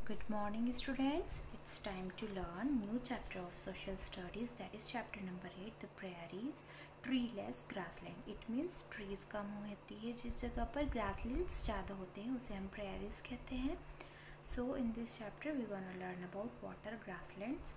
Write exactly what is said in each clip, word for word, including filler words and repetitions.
Good morning, students. It's time to learn new chapter of social studies, that is chapter number eight, the prairies, treeless grassland. It means trees कम होती है जिस जगह पर grasslands ज़्यादा होते हैं उसे हम prairies कहते हैं. So in this chapter we gonna learn about water grasslands,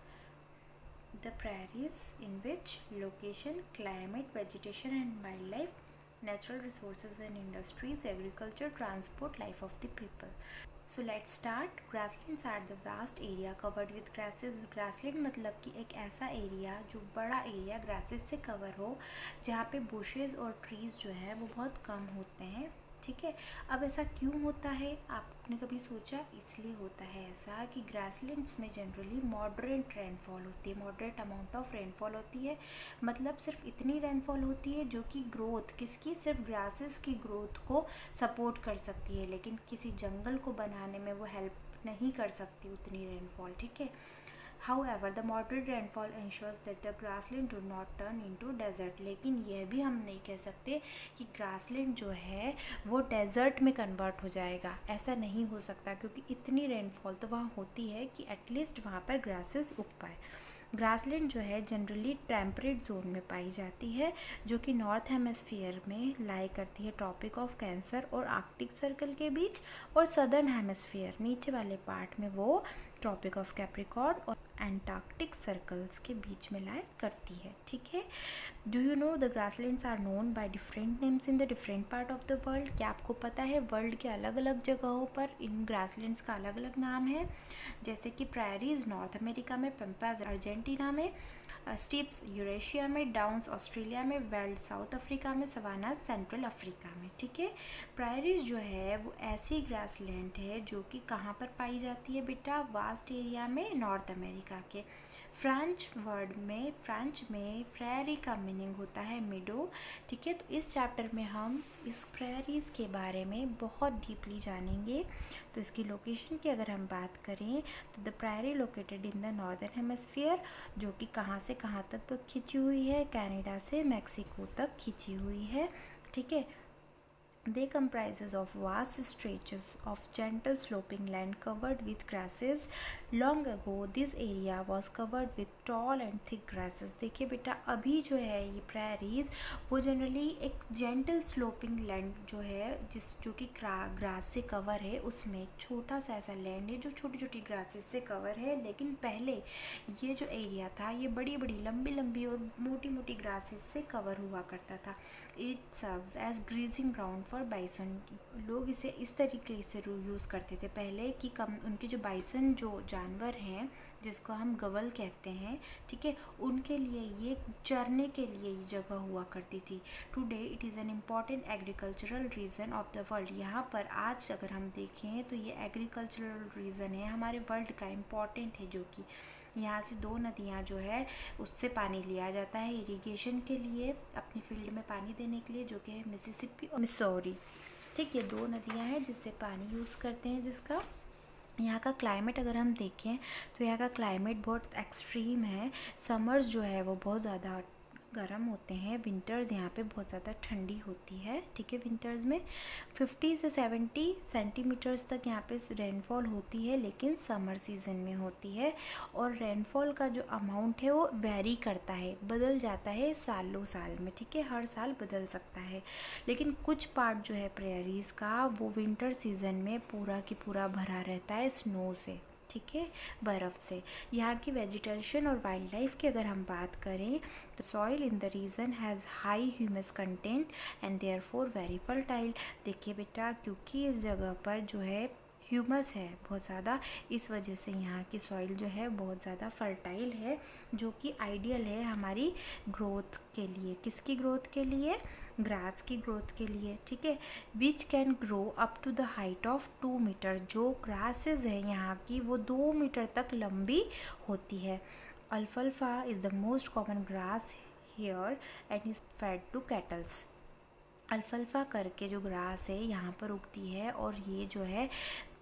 the prairies in which location, climate, vegetation and wildlife, natural resources and industries, agriculture, transport, life of the people. So let's start. Grasslands are the vast area covered with grasses. Grassland मतलब कि एक ऐसा area जो बड़ा area grasses से cover हो, जहाँ पे बुशेस और ट्रीज़ जो है वो बहुत कम होते हैं. ठीक है. अब ऐसा क्यों होता है, आपने कभी सोचा? इसलिए होता है ऐसा कि ग्रासलैंड्स में जनरली मॉडरेट रेनफॉल होती है, मॉडरेट अमाउंट ऑफ रेनफॉल होती है. मतलब सिर्फ इतनी रेनफॉल होती है जो कि ग्रोथ किसकी, सिर्फ ग्रासेस की ग्रोथ को सपोर्ट कर सकती है, लेकिन किसी जंगल को बनाने में वो हेल्प नहीं कर सकती उतनी रेनफॉल. ठीक है. However, the moderate rainfall ensures that the grassland do not turn into desert. लेकिन यह भी हम नहीं कह सकते कि grassland जो है वो desert में convert हो जाएगा. ऐसा नहीं हो सकता क्योंकि इतनी rainfall तो वहाँ होती है कि एटलीस्ट वहाँ पर grasses उग पाए. ग्रासलैंड जो है जनरली टेम्परेट जोन में पाई जाती है, जो कि नॉर्थ हेमिस्फीयर में लाई करती है ट्रॉपिक ऑफ कैंसर और आर्कटिक सर्कल के बीच, और सदर्न हेमिस्फीयर नीचे वाले पार्ट में वो ट्रॉपिक ऑफ कैप्रिकॉर्न और एंटार्क्टिक सर्कल्स के बीच में लाई करती है. ठीक है. Do you know the grasslands are known by different names in the different part of the world. क्या आपको पता है वर्ल्ड के अलग अलग जगहों पर इन ग्रासलैंड्स का अलग अलग नाम है? जैसे कि प्रायरीज नॉर्थ अमेरिका में, पेम्पाज अर्जेंटीना में, स्टीप्स यूरेशिया में, डाउन्स ऑस्ट्रेलिया में, वेल्ड साउथ अफ्रीका में, सवाना सेंट्रल अफ्रीका में. ठीक है. प्रायरीज जो है वो ऐसी ग्रासलैंड है जो कि कहाँ पर पाई जाती है बेटा? वास्ट एरिया में नॉर्थ अमेरिका के. फ्रेंच वर्ड में फ्रेंच में प्रेयरी का मीनिंग होता है मिडो. ठीक है. तो इस चैप्टर में हम इस प्रेयरीज के बारे में बहुत डीपली जानेंगे. तो इसकी लोकेशन की अगर हम बात करें तो the prairie located in the northern hemisphere, जो कि कहाँ से कहाँ तक खिंची हुई है? कनाडा से मैक्सिको तक खिंची हुई है. ठीक है. They comprises of vast stretches of gentle sloping land covered with grasses. Long ago, this area was covered with tall and thick grasses. देखिए बेटा, अभी जो है ये prairies वो जनरली एक gentle sloping land जो है जिस जो कि ग्रास से कवर है, उसमें एक छोटा सा ऐसा लैंड है जो छोटी छोटी ग्रासेस से कवर है. लेकिन पहले ये जो एरिया था ये बड़ी बड़ी लंबी लंबी और मोटी मोटी ग्रासेस से कवर हुआ करता था. It serves as grazing ground for bison. लोग इसे इस तरीके से यूज़ करते थे पहले कि कम उनके जो बाइसन जो जानवर हैं जिसको हम गवल कहते हैं, ठीक है, उनके लिए ये चरने के लिए ये जगह हुआ करती थी. Today it is an important agricultural region of the world. यहाँ पर आज अगर हम देखें तो ये एग्रीकल्चरल रीजन है हमारे वर्ल्ड का, इम्पॉर्टेंट है, जो कि यहाँ से दो नदियाँ जो है उससे पानी लिया जाता है इरिगेशन के लिए, अपनी फील्ड में पानी देने के लिए, जो कि है मिसिसिपी और मिसौरी. ठीक, ये दो नदियाँ हैं जिससे पानी यूज़ करते हैं. जिसका यहाँ का क्लाइमेट अगर हम देखें तो यहाँ का क्लाइमेट बहुत एक्सट्रीम है. समर्स जो है वो बहुत ज़्यादा गर्म होते हैं, विंटर्स यहाँ पे बहुत ज़्यादा ठंडी होती है. ठीक है. विंटर्स में फिफ्टी से सेवेंटी सेंटीमीटर्स तक यहाँ पे रेनफॉल होती है, लेकिन समर सीज़न में होती है. और रेनफॉल का जो अमाउंट है वो वेरी करता है, बदल जाता है सालों साल में. ठीक है. हर साल बदल सकता है. लेकिन कुछ पार्ट जो है प्रेयरीज़ का वो विंटर सीज़न में पूरा की पूरा भरा रहता है स्नो से. ठीक है, बर्फ़ से. यहाँ की वेजिटेशन और वाइल्ड लाइफ की अगर हम बात करें तो soil in the region has high humus content and therefore very fertile. देखिए बेटा, क्योंकि इस जगह पर जो है ह्यूमस है बहुत ज़्यादा, इस वजह से यहाँ की सॉइल जो है बहुत ज़्यादा फर्टाइल है, जो कि आइडियल है हमारी ग्रोथ के लिए. किसकी ग्रोथ के लिए? ग्रास की ग्रोथ के लिए. ठीक है. Which can grow up to the height of two metre. जो ग्रासेस है यहाँ की वो दो मीटर तक लंबी होती है. अल्फाल्फा is the most common grass here and is fed to cattles. अल्फाल्फा करके जो ग्रास है यहाँ पर उगती है और ये जो है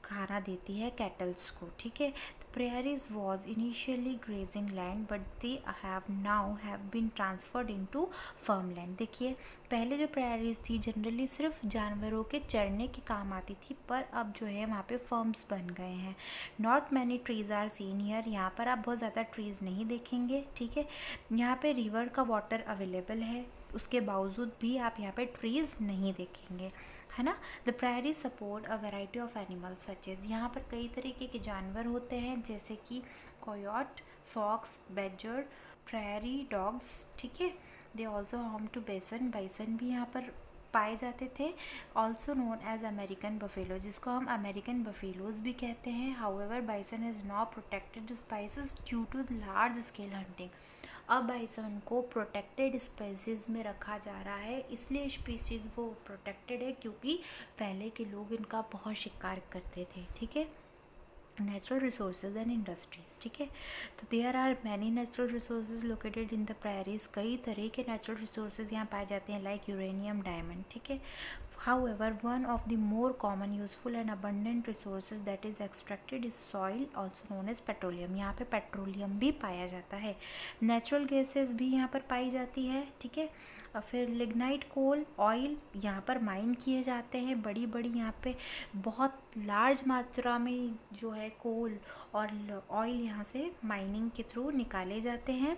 खाना देती है कैटल्स को, ठीक है। Prairies was initially grazing land but they have now have been transferred into farmland। देखिए पहले जो prairies थी जनरली सिर्फ जानवरों के चरने के काम आती थी, पर अब जो है वहाँ पे फर्म्स बन गए हैं। Not many trees are seen here, यहाँ पर आप बहुत ज़्यादा ट्रीज नहीं देखेंगे, ठीक है। यहाँ पे रिवर का वाटर अवेलेबल है, उसके बावजूद भी आप यहाँ पे ट्रीज नहीं देखेंगे, है ना। The prairie support a variety of animals such as, यहाँ पर कई तरीके के जानवर होते हैं जैसे कि coyote, fox, badger, prairie dogs, ठीक है। They also home to bison, bison भी यहाँ पर पाए जाते थे। Also known as American buffalo, जिसको हम अमेरिकन बफेलोज भी कहते हैं। However bison is not protected species due to large scale hunting, अब बाइसन को प्रोटेक्टेड स्पीसीज़ में रखा जा रहा है, इसलिए स्पीसीज़ वो प्रोटेक्टेड है क्योंकि पहले के लोग इनका बहुत शिकार करते थे, ठीक है। नेचुरल रिसोर्सेज एंड इंडस्ट्रीज, ठीक है। तो there are many natural resources located in the prairies, कई तरह के नेचुरल रिसोर्सेज यहाँ पाए जाते हैं लाइक यूरेनियम, डायमंड, ठीक है। However, one of the more common, useful and abundant resources that is extracted is soil, also known as petroleum। यहाँ पे पेट्रोलियम भी पाया जाता है। नेचुरल गैसेस भी यहाँ पर पाई जाती है, ठीक है। और फिर लिग्नाइट, कोल, ऑयल यहाँ पर माइन किए जाते हैं, बड़ी बड़ी यहाँ पे बहुत लार्ज मात्रा में जो है कोल और ऑयल यहाँ से माइनिंग के थ्रू निकाले जाते हैं।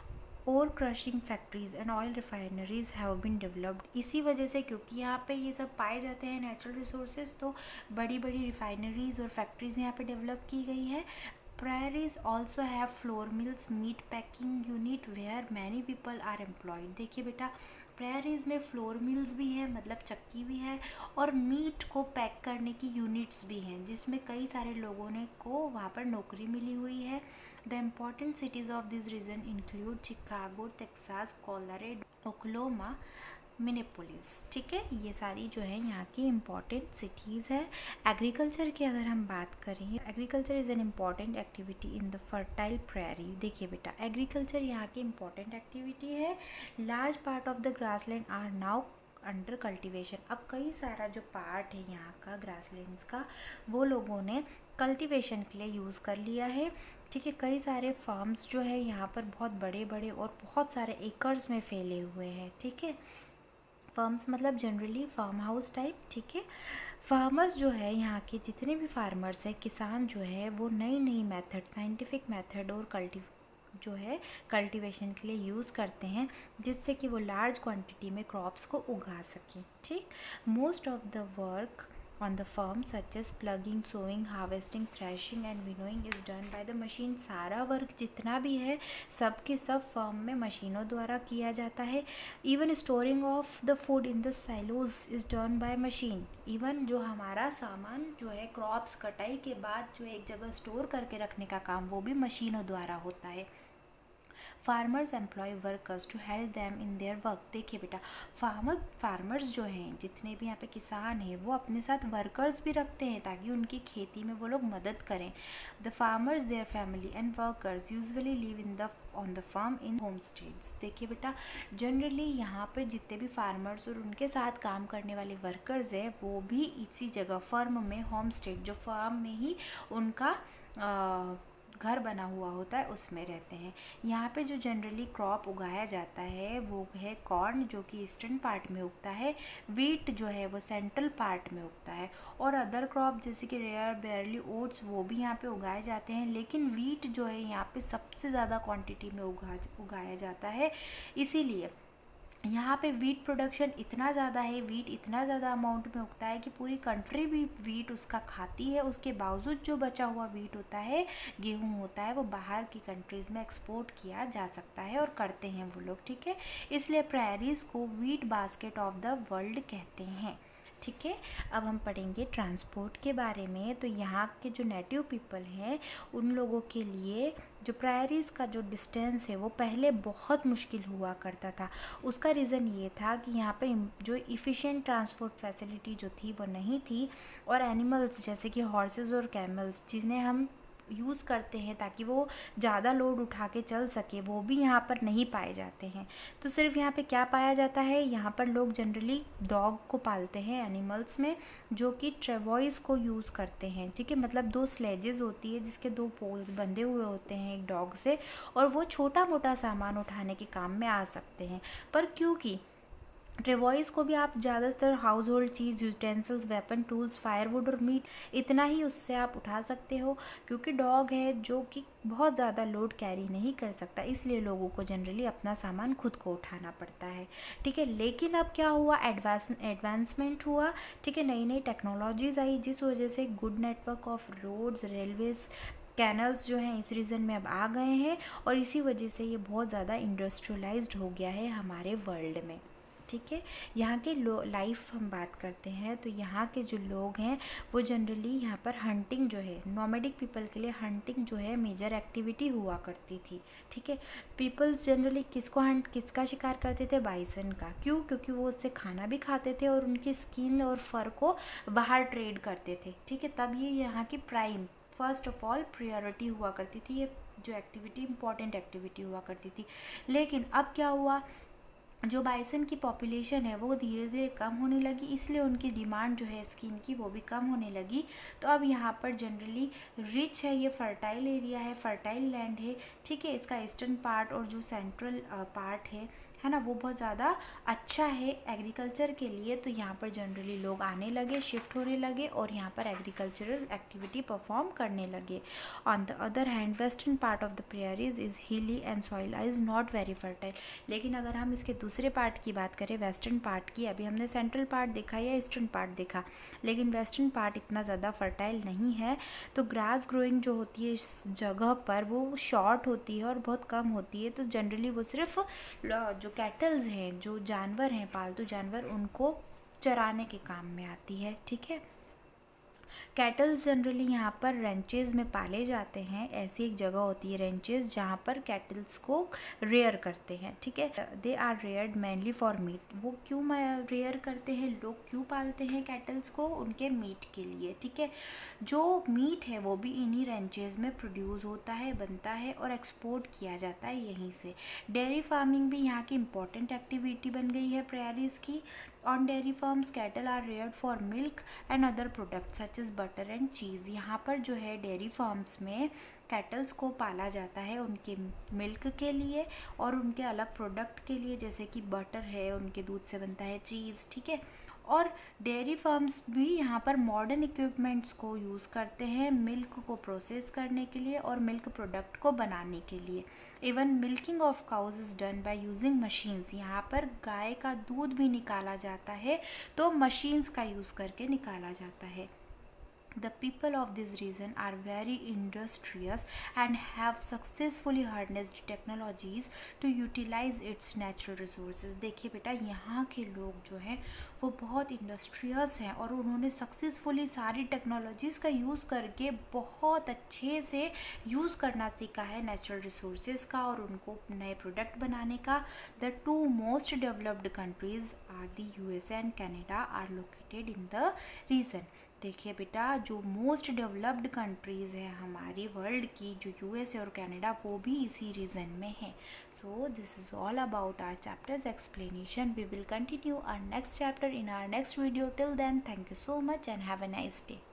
और crushing factories and oil refineries have been developed, इसी वजह से क्योंकि यहाँ पे ये सब पाए जाते हैं नेचुरल रिसोर्सेज, तो बड़ी बड़ी रिफाइनरीज और फैक्ट्रीज यहाँ पे डेवलप की गई है। Prairies also have flour mills, meat packing unit where many people are employed। देखिए बेटा prairies में फ्लोर मिल्स भी हैं, मतलब चक्की भी है, और मीट को पैक करने की यूनिट्स भी हैं जिसमें कई सारे लोगों ने को वहाँ पर नौकरी मिली हुई है। The important cities of this region include Chicago, Texas, Colorado, Oklahoma, Minneapolis, ठीक है। ये सारी जो है यहाँ की इम्पॉर्टेंट सिटीज़ है। एग्रीकल्चर की अगर हम बात करें, agriculture is an important activity in the fertile prairie. देखिए बेटा एग्रीकल्चर यहाँ की इम्पॉर्टेंट एक्टिविटी है। Large part of the grassland are now under cultivation, अब कई सारा जो पार्ट है यहाँ का ग्रासलैंड्स का वो लोगों ने कल्टीवेशन के लिए यूज़ कर लिया है, ठीक है। कई सारे फार्म्स जो है यहाँ पर बहुत बड़े बड़े और बहुत सारे एकर्स में फैले हुए हैं, ठीक है। फार्म्स मतलब जनरली फार्म हाउस टाइप, ठीक है। फार्मर्स जो है यहाँ के जितने भी फार्मर्स हैं, किसान जो है वो नई नई मेथड, साइंटिफिक मेथड और कल्टी जो है कल्टीवेशन के लिए यूज़ करते हैं जिससे कि वो लार्ज क्वांटिटी में क्रॉप्स को उगा सकें, ठीक। Most of the work on the farm such as plugging, sowing, harvesting, threshing and winnowing is done by the machine। सारा वर्क जितना भी है सब के सब फर्म में मशीनों द्वारा किया जाता है। Even storing of the food in the silos is done by machine. Even जो हमारा सामान जो है क्रॉप्स कटाई के बाद जो एक जगह स्टोर करके रखने का काम वो भी मशीनों द्वारा होता है। Farmers employ workers to help them in their work. देखिए बेटा फार्मर फार्मर्स जो हैं जितने भी यहाँ पे किसान हैं वो अपने साथ वर्कर्स भी रखते हैं ताकि उनकी खेती में वो लोग मदद करें। The farmers their family and workers usually live in the on the farm in homesteads. देखिए बेटा जनरली यहाँ पर जितने भी फार्मर्स और उनके साथ काम करने वाले वर्कर्स हैं वो भी इसी जगह फर्म में, होम स्टेट जो फार्म में ही उनका आ, घर बना हुआ होता है उसमें रहते हैं। यहाँ पे जो जनरली क्रॉप उगाया जाता है वो है कॉर्न जो कि ईस्टर्न पार्ट में उगता है, वीट जो है वो सेंट्रल पार्ट में उगता है, और अदर क्रॉप जैसे कि रेयर, बेयरली, ओट्स वो भी यहाँ पे उगाए जाते हैं। लेकिन वीट जो है यहाँ पे सबसे ज़्यादा क्वांटिटी में उगा उगाया जाता है, इसीलिए यहाँ पे वीट प्रोडक्शन इतना ज़्यादा है, वीट इतना ज़्यादा अमाउंट में उगता है कि पूरी कंट्री भी वीट उसका खाती है। उसके बावजूद जो बचा हुआ वीट होता है, गेहूँ होता है, वो बाहर की कंट्रीज़ में एक्सपोर्ट किया जा सकता है और करते हैं वो लोग, ठीक है। इसलिए प्रायरीज़ को wheat basket of the world कहते हैं, ठीक है। अब हम पढ़ेंगे ट्रांसपोर्ट के बारे में। तो यहाँ के जो नेटिव पीपल हैं उन लोगों के लिए जो प्रायरीज़ का जो डिस्टेंस है वो पहले बहुत मुश्किल हुआ करता था। उसका रीज़न ये था कि यहाँ पे जो इफ़िशिएंट ट्रांसपोर्ट फैसिलिटी जो थी वो नहीं थी, और एनिमल्स जैसे कि हॉर्सेस और कैमल्स जिन्हें हम यूज़ करते हैं ताकि वो ज़्यादा लोड उठा के चल सके, वो भी यहाँ पर नहीं पाए जाते हैं। तो सिर्फ यहाँ पे क्या पाया जाता है, यहाँ पर लोग जनरली डॉग को पालते हैं एनिमल्स में, जो कि ट्रेवॉइस को यूज़ करते हैं, ठीक है। मतलब दो स्लेजेस होती है जिसके दो पोल्स बंधे हुए होते हैं एक डॉग से, और वो छोटा मोटा सामान उठाने के काम में आ सकते हैं। पर क्योंकि ट्रेवॉइस को भी आप ज़्यादातर हाउस होल्ड चीज़, यूटेंसिल्स, वेपन, टूल्स, फायरवुड और मीट, इतना ही उससे आप उठा सकते हो, क्योंकि डॉग है जो कि बहुत ज़्यादा लोड कैरी नहीं कर सकता, इसलिए लोगों को जनरली अपना सामान खुद को उठाना पड़ता है, ठीक है। लेकिन अब क्या हुआ, एडवांस एडवांसमेंट हुआ, ठीक है, नई नई टेक्नोलॉजीज़ आई, जिस वजह से good network of roads, railways, canals जो हैं इस रीजन में अब आ गए हैं, और इसी वजह से ये बहुत ज़्यादा इंडस्ट्रियलाइज्ड हो गया है हमारे वर्ल्ड में, ठीक है। यहाँ के लो लाइफ हम बात करते हैं तो यहाँ के जो लोग हैं वो जनरली यहाँ पर हंटिंग जो है, नॉमेडिक पीपल के लिए हंटिंग जो है मेजर एक्टिविटी हुआ करती थी, ठीक है। पीपल्स जनरली किसको हंट किसका शिकार करते थे, बाइसन का। क्यों? क्योंकि वो उससे खाना भी खाते थे और उनकी स्किन और फर को बाहर ट्रेड करते थे, ठीक है। तब ये यहाँ की prime first of all priority हुआ करती थी, ये जो एक्टिविटी इंपॉर्टेंट एक्टिविटी हुआ करती थी। लेकिन अब क्या हुआ, जो बाइसन की पॉपुलेशन है वो धीरे धीरे कम होने लगी, इसलिए उनकी डिमांड जो है स्किन की वो भी कम होने लगी। तो अब यहाँ पर जनरली रिच है, ये फर्टाइल एरिया है, फर्टाइल लैंड है, ठीक है। इसका ईस्टर्न पार्ट और जो सेंट्रल पार्ट है है ना, वो बहुत ज़्यादा अच्छा है एग्रीकल्चर के लिए। तो यहाँ पर जनरली लोग आने लगे, शिफ्ट होने लगे और यहाँ पर एग्रीकल्चरल एक्टिविटी परफॉर्म करने लगे। On the other hand western part of the prairies is hilly and soil is not very fertile. लेकिन अगर हम इसके दूसरे पार्ट की बात करें, वेस्टर्न पार्ट की, अभी हमने सेंट्रल पार्ट देखा या ईस्टर्न पार्ट देखा, लेकिन वेस्टर्न पार्ट इतना ज़्यादा फर्टाइल नहीं है। तो ग्रास ग्रोइंग जो होती है इस जगह पर वो शॉर्ट होती है और बहुत कम होती है। तो जनरली वो सिर्फ जो कैटल्स हैं, जो जानवर हैं, पालतू जानवर, उनको चराने के काम में आती है, ठीक है। कैटल्स जनरली यहाँ पर रेंचेस में पाले जाते हैं। ऐसी एक जगह होती है रेंचेस जहाँ पर कैटल्स को रेयर करते हैं, ठीक है। They are reared mainly for meat. वो क्यों रेयर करते हैं, लोग क्यों पालते हैं कैटल्स को, उनके मीट के लिए, ठीक है। जो मीट है वो भी इन्हीं रेंचेस में प्रोड्यूस होता है, बनता है और एक्सपोर्ट किया जाता है यहीं से। डेयरी फार्मिंग भी यहाँ की इम्पॉर्टेंट एक्टिविटी बन गई है प्रेयरीज की। On dairy farms cattle are reared for milk and other products such as butter and cheese. यहाँ पर जो है डेयरी फार्म्स में कैटल्स को पाला जाता है उनके मिल्क के लिए और उनके अलग प्रोडक्ट के लिए, जैसे कि बटर है, उनके दूध से बनता है चीज़, ठीक है। और डेयरी फार्म्स भी यहाँ पर मॉडर्न इक्विपमेंट्स को यूज़ करते हैं मिल्क को प्रोसेस करने के लिए और मिल्क प्रोडक्ट को बनाने के लिए। Even milking of cows is done by using machines. यहाँ पर गाय का दूध भी निकाला जाता है तो मशीन्स का यूज़ करके निकाला जाता है। The people of this region are very industrious and have successfully harnessed technologies to utilize its natural resources। देखिए बेटा, यहाँ के लोग जो हैं वो बहुत इंडस्ट्रियस हैं और उन्होंने सक्सेसफुली सारी टेक्नोलॉजीज़ का यूज़ करके बहुत अच्छे से यूज़ करना सीखा है नेचुरल रिसोर्सेज का और उनको नए प्रोडक्ट बनाने का। The two most developed countries are the USA and Canada are located in the region. देखिए बेटा, जो मोस्ट डेवलप्ड कंट्रीज़ हैं हमारी वर्ल्ड की, जो यूएसए और कनाडा, वो भी इसी रीजन में है। So this is all about our chapters explanation. We will continue our next chapter in our next video. Till then, thank you so much and have a nice day.